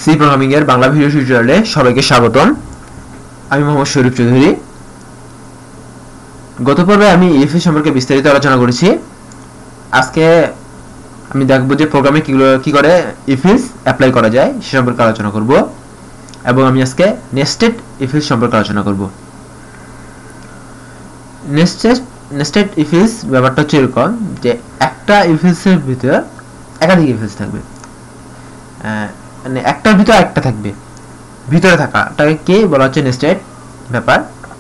C programming এর Bangla video টিউটোরিয়ালে সবাইকে স্বাগতম। আমি মোহাম্মদ শরীফ চৌধুরী। গত পর্বে আমি ইফ সম্পর্কে বিস্তারিত আলোচনা করেছি। আজকে আমি দেখব যে প্রোগ্রামে কি করে ইফ এলস অ্যাপ্লাই করা যায় সে সম্পর্কে আলোচনা করব, এবং আমি আজকে নেস্টেড ইফ এলস সম্পর্কে আলোচনা করব। নেস্টেড ইফ এলস ব্যাপারটা হচ্ছে এরকম যে একটা ইফ এলসের ভিতর একাধিক ইফ এলস থাকবে, মানে একটার ভিতর একটা থাকবে, ভিতরে থাকাটাকে কে বলা হচ্ছে নেস্টেড ব্যাপার।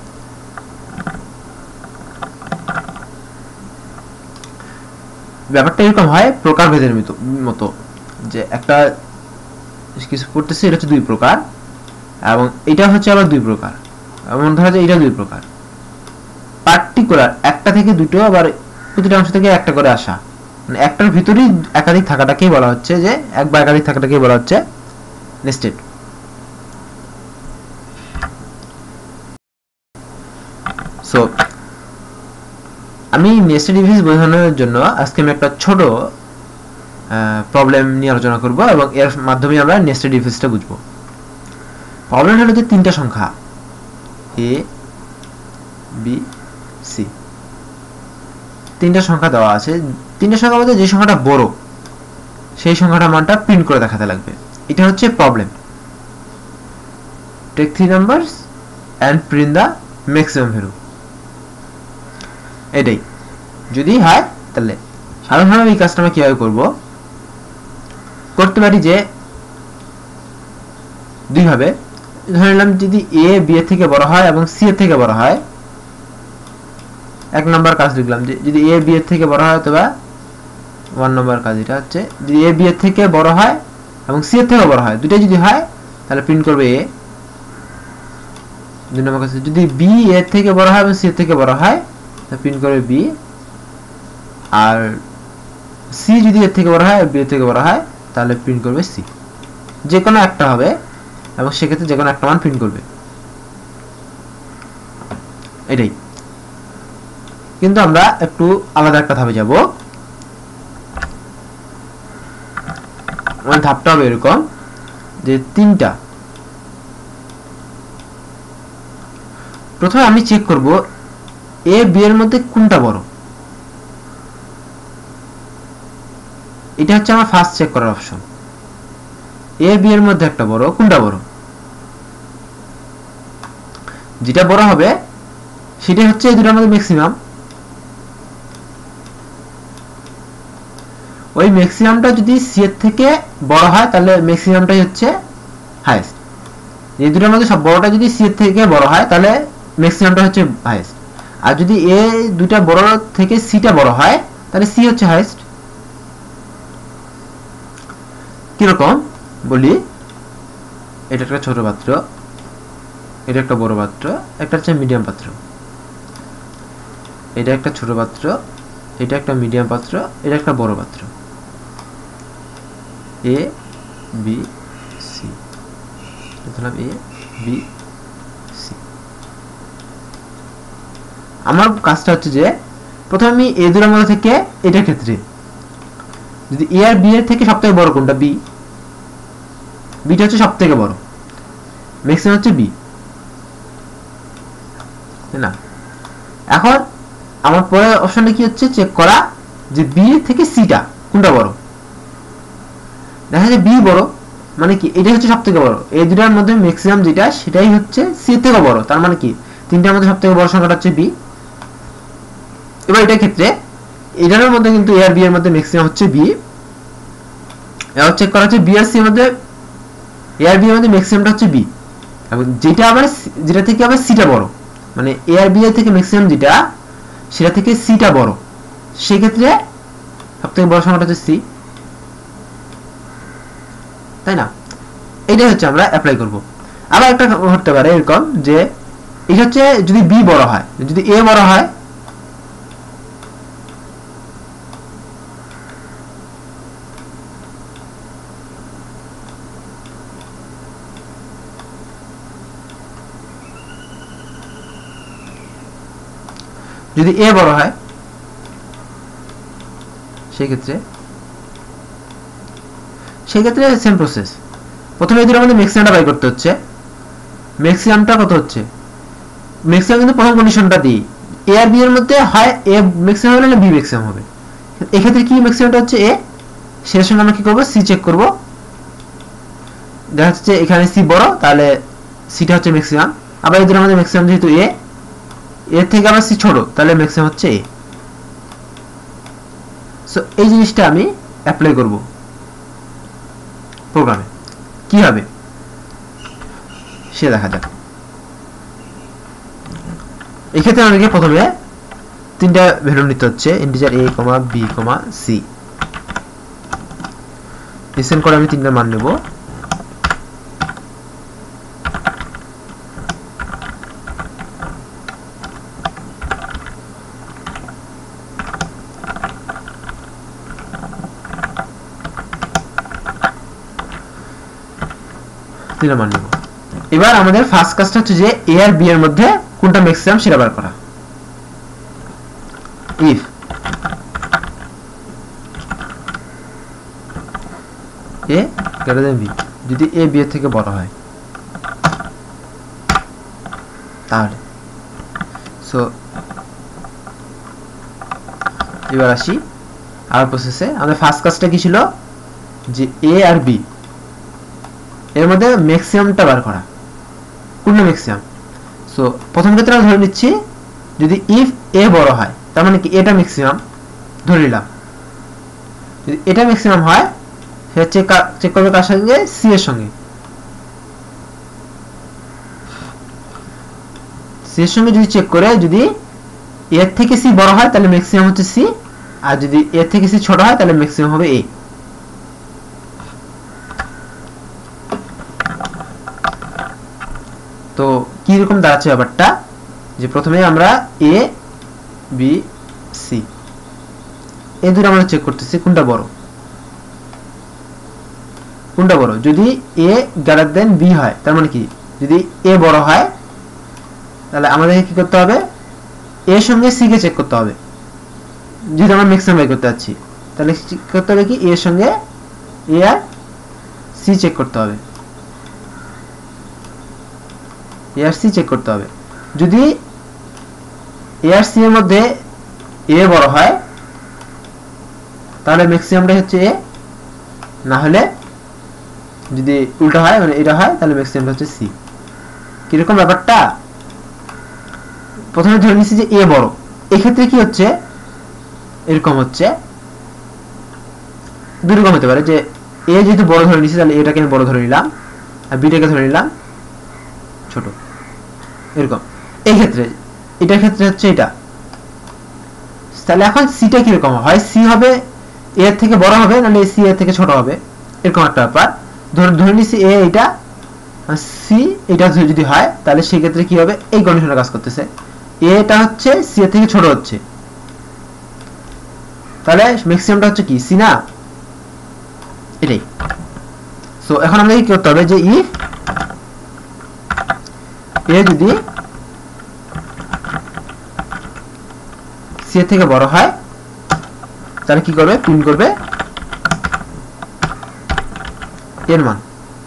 ব্যাপারটা এরকম হয় প্রকারভেদের মতো, যে একটা কিছু পড়তেছে, এটা হচ্ছে দুই প্রকার, এবং এটা হচ্ছে আবার দুই প্রকার, এমন ধরা যায় এটা দুই প্রকার। পার্টিকুলার একটা থেকে দুটো, আবার প্রতিটা অংশ থেকে একটা করে আসা, মানে একটার ভিতরেই একাধিক থাকাটাকেই বলা হচ্ছে যে এক বা একাধিক থাকাটাকেই বলা হচ্ছে নেস্টেড। সো আমি নেস্টেড ইফ এলস বোঝানোর জন্য আজকে আমি একটা ছোট প্রবলেম নিয়ে আলোচনা করব, এবং এর মাধ্যমে আমরা নেস্টেড ইফ এলসটা বুঝবো। প্রবলেম হলো যে তিনটা সংখ্যা এ বি সি, তিনটা সংখ্যা দেওয়া আছে। তিনটা সংখ্যার মধ্যে যে সংখ্যাটা বড় সেই সংখ্যাটা মানটা প্রিন্ট করে দেখাতে লাগবে। এটা হচ্ছে problem. Take 3 numbers and print the maximum value. এটাই যদি হয় তাহলে সাধারণভাবে এই কাজটা আমরা কিভাবে করতে পারি যে দুইভাবে। ধরে নিলাম যদি এ বি এর থেকে বড় হয় এবং সি এর থেকে বড় হয়, এক নম্বর কাজ লিখলাম যে যদি এ বি এর থেকে বড় হয়, অথবা 1 নম্বর কাজ এটা হচ্ছে যদি এ বি এর থেকে বড় হয় এবং সি এর থেকে বড় হয়, দুটোই যদি হয় তাহলে প্রিন্ট করবে এ। 2 নম্বর কাজ যদি বি এর থেকে বড় হয় এবং সি এর থেকে বড় হয় তাহলে প্রিন্ট করবে বি, আর সি যদি এর থেকে বড় হয় আর বি এর থেকে বড় হয় তাহলে প্রিন্ট করবে সি। যে কোনো একটা হবে এবং সেক্ষেত্রে যে কোনো একটা মান প্রিন্ট করবে, এটাই। কিন্তু আমরা একটু আলাদা একটা ধাপে যাব। ধাপটা হবে এরকম যে তিনটা। প্রথমে আমি চেক করব এ বি এর মধ্যে কোনটা বড়। এটা হচ্ছে আমার ফার্স্ট চেক করার অপশন। এ বি এর মধ্যে একটা বড়, কোনটা বড়? যেটা বড় হবে সেটা হচ্ছে এই দুটোর মধ্যে ম্যাক্সিমাম। ওই ম্যাক্সিমামটা যদি সি এর থেকে বড় হয় তাহলে ম্যাক্সিমামটাই হচ্ছে হাইয়েস্ট। এই দুটোর মধ্যে সব বড়টা যদি সি এর থেকে বড় হয় তাহলে ম্যাক্সিমামটা হচ্ছে হাইয়েস্ট, আর যদি এ দুটা বড় থেকে সিটা বড় হয় তাহলে সি হচ্ছে হাইয়েস্ট। কিরকম বলি, এটা একটা ছোট পাত্র, এটা একটা বড় পাত্র, একটা হচ্ছে মিডিয়াম পাত্র। এটা একটা ছোট পাত্র, এটা একটা মিডিয়াম পাত্র, এটা একটা বড় পাত্র। এ বি সি, ধরলাম এ বি সি। আমার কাজটা হচ্ছে যে প্রথমে আমি এ দুটোর মধ্যে থেকে এটার ক্ষেত্রে যদি এ আর বি এর থেকে সবথেকে বড় কোনটা, বি, বিটা হচ্ছে সবথেকে বড়, ম্যাক্সিমাম হচ্ছে বি, তাই না? এখন আমার পরের অপশনটা কি হচ্ছে, চেক করা যে বি এর থেকে সিটা কোনটা বড়। দেখা যায় বি বড়, মানে কি এটা হচ্ছে সবথেকে বড়। এই দুটার মধ্যে ম্যাক্সিমাম যেটা সেটাই হচ্ছে সি এর থেকে বড়, তার মানে কি তিনটার মধ্যে সবথেকে বড় সংখ্যাটা হচ্ছে বি। এবার এটার ক্ষেত্রে এটার মধ্যে কিন্তু এ আর বি এর মধ্যে ম্যাক্সিমাম হচ্ছে বি। এবার চেক করা হচ্ছে বি আর সি এর মধ্যে, এ আর বি এর মধ্যে ম্যাক্সিমামটা হচ্ছে বি, এবং যেটা থেকে আবার সিটা বড়, মানে এ আর বি এর থেকে ম্যাক্সিমাম যেটা সেটা থেকে সিটা বড়, সেই ক্ষেত্রে সবথেকে বড় সংখ্যাটা হচ্ছে সি, তাই না? এটাই হচ্ছে আমরা অ্যাপ্লাই করব। আবার একটা হতে পারে এরকম যে এটা হচ্ছে যদি বি বড় হয়, যদি এ বড় হয়, যদি এ বড় হয় সেই ক্ষেত্রে সেম প্রসেস। প্রথমে এদের আমাদের ম্যাক্সিমামটা বাই করতে হচ্ছে। ম্যাক্সিমামটা কত হচ্ছে, ম্যাক্সিমাম কিন্তু প্রথম কন্ডিশনটা দিই, এ আর বি এর মধ্যে হয় এ ম্যাক্সিমাম হবে না বি ম্যাক্সিমাম হবে। এক্ষেত্রে কি ম্যাক্সিমামটা হচ্ছে এ, সেটার সঙ্গে আমরা কি করবো সি চেক করব। দেখা যাচ্ছে এখানে সি বড়, তাহলে সিটা হচ্ছে ম্যাক্সিমাম। আবার এদের আমাদের ম্যাক্সিমাম যেহেতু এ, এর থেকে আবার সি ছোট, তাহলে ম্যাক্সিমাম হচ্ছে এ। সো এই জিনিসটা আমি অ্যাপ্লাই করব প্রোগ্রামে। কি হবে সে দেখা যাক। এক্ষেত্রে আমাদেরকে প্রথমে তিনটা ভ্যালু নিতে হচ্ছে, integer a, b, c। Listen করে আমি তিনটার মান নেব। তিনটা মান নেব। এবার আমাদের ফার্স্ট কাজটা হচ্ছে যে a আর b এর মধ্যে কোনটা ম্যাক্সিমাম সেটা বের করা। If a greater than b, যদি a b এর থেকে বড় হয় তাহলে। সো এবার আসি আর প্রসেসে। আমাদের ফার্স্ট কাজটা কি ছিল, যে a আর b এর মধ্যে ম্যাক্সিমামটা বার করা, কোনটা ম্যাক্সিমাম। সো প্রথম ক্ষেত্রে আমরা ধরে নিচ্ছি যদি ইফ এ বড় হয়, তার মানে কি এটা ম্যাক্সিমাম ধরে নিলাম। যদি এটা ম্যাক্সিমাম হয় সেটা চেক করবে কার সঙ্গে, সি এর সঙ্গে। সি এর সঙ্গে যদি চেক করে যদি এর থেকে সি বড় হয় তাহলে ম্যাক্সিমাম হচ্ছে সি, আর যদি এর থেকে সি ছোট হয় তাহলে ম্যাক্সিমাম হবে এ। তো কি রকম দাঁড়াচ্ছে ব্যাপারটা, যে প্রথমে আমরা এ বি সি এই দুটো আমরা চেক করতেছি কোনটা বড়। কোনটা বড়, যদি এ গ্রেটার দেন বি হয়, তার মানে কি যদি এ বড় হয় তাহলে আমাদের কি করতে হবে, এর সঙ্গে সি কে চেক করতে হবে। যদি আমরা ম্যাক্সিমাম বাই করতে যাচ্ছি তাহলে করতে হবে কি এর সঙ্গে এ আর সি চেক করতে হবে, এ আর সি চেক করতে হবে। যদি এ আর সি এর মধ্যে এ বড় হয় তাহলে ম্যাক্সিমামটাই হচ্ছে এ, না হলে যদি উল্টা হয় মানে এটা হয় তাহলে ম্যাক্সিমামটা হচ্ছে সি। কিরকম ব্যাপারটা, প্রথমে ধরে নিচ্ছি যে এ বড়, এক্ষেত্রে কি হচ্ছে এরকম হচ্ছে, দুই রকম হতে পারে, যে এ যেহেতু বড় ধরে নিচ্ছি তাহলে এটাকে আমি বড় ধরে নিলাম আর বিটাকে ধরে নিলাম ছোট, এরকম। এই ক্ষেত্রে এটার ক্ষেত্রে হচ্ছে এটা। তাহলে এখন সিটা কিরকম হয়, সি হবে এর থেকে বড় হবে নাহলে সি এর থেকে ছোট হবে, এরকম একটা ব্যাপার। ধরে নিচ্ছি এ এটা সি এটা যদি হয় তাহলে সেই ক্ষেত্রে কি হবে, এই কন্ডিশনটা কাজ করতেছে, এটা হচ্ছে সি এর থেকে ছোট হচ্ছে, তাহলে ম্যাক্সিমামটা হচ্ছে কি সি না, এটাই। সো এখন আমাদের কি করতে হবে, যে ইফ এ যদি সি এর থেকে বড় হয় তাহলে কি করবে, প্রিন্ট করবে এর মান।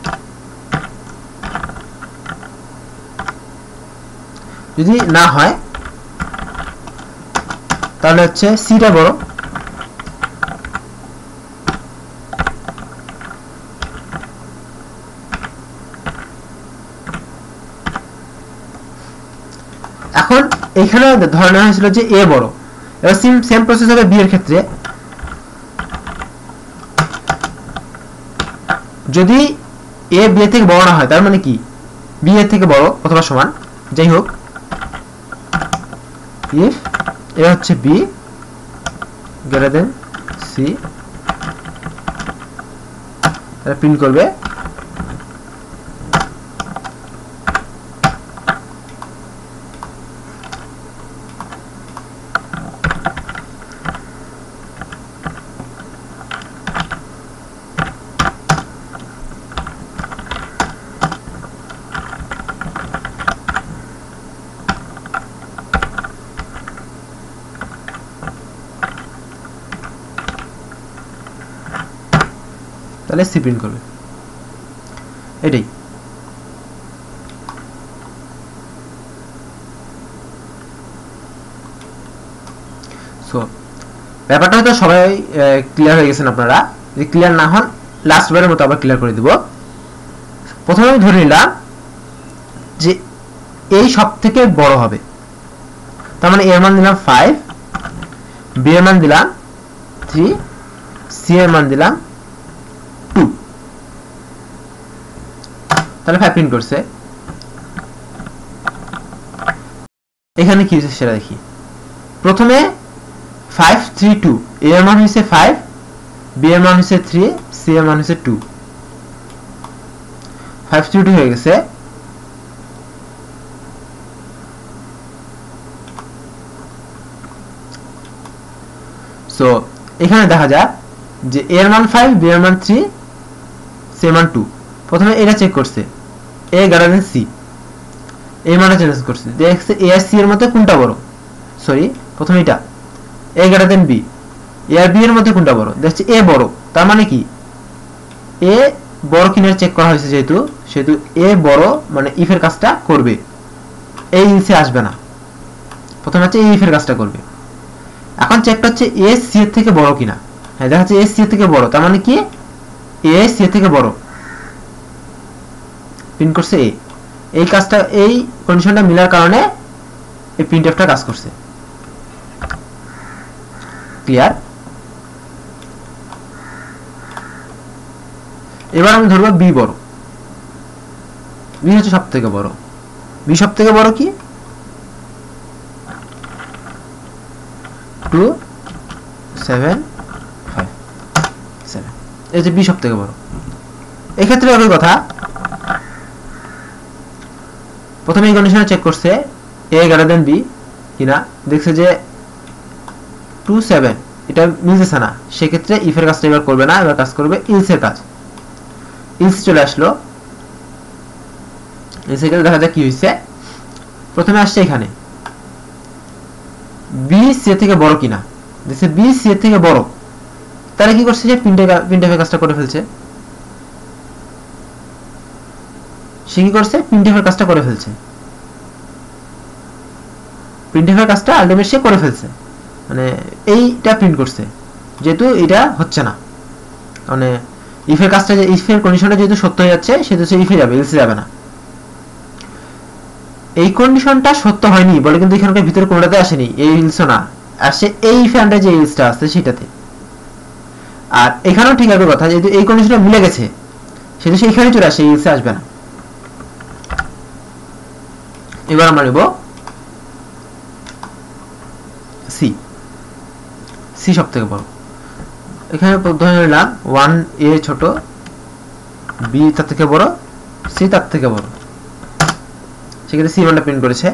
যদি না হয় তাহলে হচ্ছে সিটা বড়, এখন এখানে ধরে নেওয়া হয়েছিল যে এ বড়। এবার সেম প্রসেস হবে বি এর ক্ষেত্রে। যদি এ বি এর থেকে বড় না হয় তার মানে কি বি এর থেকে বড় অথবা সমান, যাই হোক, ইফ এ হচ্ছে বি গ্রেটার দেন সি, তাহলে প্রিন্ট করবে তাহলে সি প্রিন্ট করবে। এটাই। সো ব্যাপারটা হয়তো সবাই ক্লিয়ার হয়ে গেছেন। আপনারা যদি ক্লিয়ার না হন লাস্ট বারের মতো আবার ক্লিয়ার করে দিব। প্রথমে আমি ধরে নিলাম যে এই সব থেকে বড় হবে, তার মানে এর মান দিলাম 5, বি এর মান দিলাম 3, সি এর মান দিলাম 2। তাহলে 5 প্রিন্ট করছে। এখানে কি হচ্ছে সেটা দেখি। প্রথমে 5 3 2, এ এর মান হচ্ছে 5, বি এর মান হচ্ছে 3, সি এর মান হচ্ছে 2। 5 3 2 হয়ে গেছে। সো এখানে দেখা যাক যে এ এর মান 5, বি এর মান 3, সি এর মান 2। প্রথমে এটা চেক করছে, এ গ্রেটার দেন সি, এই মানটা চেঞ্জ করছে, দেখছে এ আর সি এর মধ্যে কোনটা বড়। সরি, প্রথমে এটা A greater then B, A আর বি এর মধ্যে কোনটা বড়, দেখছে এ বড়। তার মানে কি এ বড় কিনা চেক করা হয়েছে, যেহেতু এ বড় মানে ইফ এর কাজটা করবে, এই ইলসে আসবে না। প্রথমে হচ্ছে এই ইফ এর কাজটা করবে। এখন চেকটা হচ্ছে এ সি এর থেকে বড় কিনা। হ্যাঁ, দেখা যাচ্ছে এ সি এর থেকে বড়, তার মানে কি এ সি এর থেকে বড়। প্রিন্ট করছে এ। এই কাজটা, এই কন্ডিশনটা মিলার কারণে এই প্রিন্টএফটা কাজ করছে। ক্লিয়ার? এবার আমি ধরবো বি বড়। বি হচ্ছে সব থেকে বড়। বি সব থেকে বড় কি 2 7 5 7, এই যে বি সব থেকে বড়। এক্ষেত্রে একই কথা, প্রথমে এই কন্ডিশনে চেক করছে এ গ্রেটার দেন বি কিনা, দেখছে যে 2 7 এটা মিলছে না। সেক্ষেত্রে ইফের কাজটা এবার করবে না, এবার কাজ করবে ইলসের কাজ। ইলস চলে আসলো। ইলসের কাছে দেখা যাক কি হয়েছে। প্রথমে আসছে এখানে বি সি এর থেকে বড় কিনা, দেখছে বি সি এর থেকে বড়। তাহলে কি করছে, যে প্রিন্টএফের কাজটা করে ফেলছে। সে কি করছে, প্রিন্টএফের কাজটা করে ফেলছে। প্রিন্টএফের কাজটা আলটিমেট সে করে ফেলছে, মানে এইটা প্রিন্ট করছে, যেহেতু এটা হচ্ছে না। মানে ইফের কাজটা, যে ইফের কন্ডিশনটা যেহেতু সত্য হয়ে যাচ্ছে, সেহেতু সে ইফে যাবে, ইলসে যাবে না। এই কন্ডিশনটা সত্য হয়নি বলে কিন্তু এখানকার ভিতরে কোনটাতে আসেনি, এই ইলসও না, আসে এই ইফে আন্ডার যে ইলসটা আছে সেটাতে। আর এখানেও ঠিক একই কথা, যেহেতু এই কন্ডিশনটা মিলে গেছে, সেহেতু সেইখানে চলে আসে, ইলসে আসবে না। এবার আমরা নেব সি। সি সব থেকে বড়। এখানে ধরে নিলাম 1 এ ছোট, বি তার থেকে বড়, সি তার থেকে বড়। সেক্ষেত্রে সি মানটা প্রিন্ট করেছে।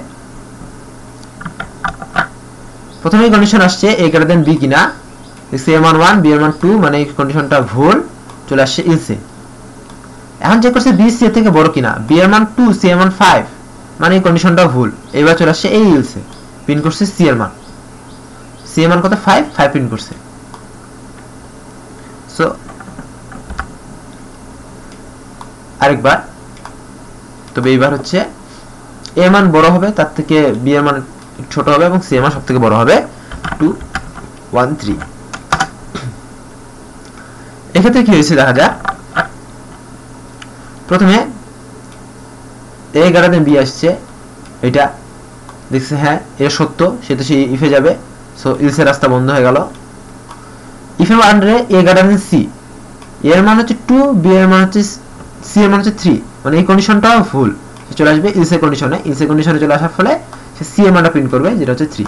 প্রথমে কন্ডিশন আসছে এ গ্রেটার দেন বি কিনা, সি এর মান 1, বি এর মান 2, মানে এই কন্ডিশনটা ভুল, চলে আসছে ইলসে। এখন চেক করছে বি সি এর থেকে বড় কিনা, বি এর মান 2, সি এর মান 5, মানে এই কন্ডিশনটা ভুল। এবার চলে আসছে এই ইলসে, প্রিন্ট করছে সি এর মান। সি এর মান কত 5 প্রিন্ট করছে। সো আরেকবার, তবে এইবার হচ্ছে এ মান বড় হবে, তার থেকে বি এর মান ছোট হবে, এবং সি এর মান সব থেকে বড় হবে 2 1 3। এক্ষেত্রে কি হয়েছে দেখা যাক। প্রথমে এ গ্রেটার দেন বি আসছে, এটা দেখছে হ্যাঁ এ সত্য, সেটা সে ইফে যাবে। সো ইলসের রাস্তা বন্ধ হয়ে গেল। ইফের আন্ডারে এ গ্রেটার দেন সি, এর মান হচ্ছে 2, বি এর মান হচ্ছে, সি এর মান হচ্ছে 3, মানে এই কন্ডিশনটাও ভুল। সে চলে আসবে ইলসের কন্ডিশনে। ইলসের কন্ডিশনে চলে আসার ফলে সে সি এর মানটা প্রিন্ট করবে, যেটা হচ্ছে 3।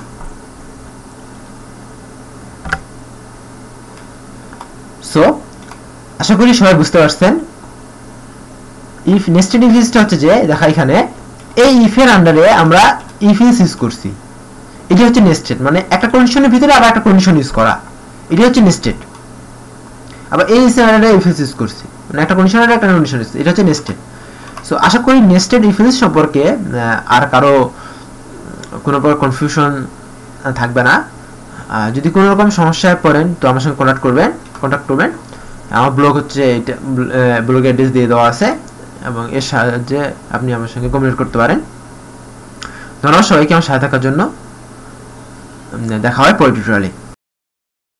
সো আশা করি সবাই বুঝতে পারছেন। ইফ নেস্টেড ইফ ইলসটা হচ্ছে যে, দেখা এখানে এই ইফের আন্ডারে আমরা ইফ ইলস ইউজ করছি। এটা হচ্ছে নেস্টেড, মানে একটা কন্ডিশনের ভিতরে আবার একটা কন্ডিশন ইউজ করা, এটা হচ্ছে নেস্টেড। আবার এই ইফের আন্ডারে ইফ ইলস ইউজ করছি, মানে একটা কন্ডিশনের একটা কন্ডিশন ইউজ, এটা হচ্ছে নেস্টেড। সো আশা করি নেস্টেড ইফ ইলস সম্পর্কে আর কারো কোনো প্রকার কনফিউশন থাকবে না। যদি কোনো রকম সমস্যায় পড়েন তো আমার সঙ্গে কন্ট্যাক্ট করবেন। আমার ব্লগ হচ্ছে এটা, ব্লগের অ্যাড্রেস দিয়ে দেওয়া আছে, এবং এর সাহায্যে আপনি আমার সঙ্গে কমিউনিকেট করতে পারেন। ধন্যবাদ সবাইকে আমার সাথে থাকার জন্য। দেখা হয় পরের টিউটোরিয়ালে।